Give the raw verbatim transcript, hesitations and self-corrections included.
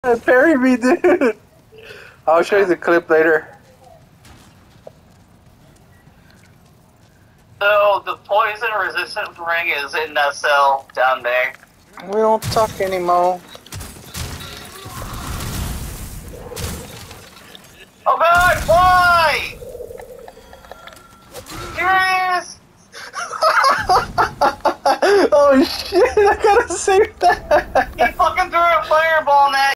Parry me, dude. I'll show you the clip later. So the poison resistant ring is in that cell down there. We don't talk anymore. Oh god, why? Serious? Oh shit, I gotta save that. He fucking threw a fireball in that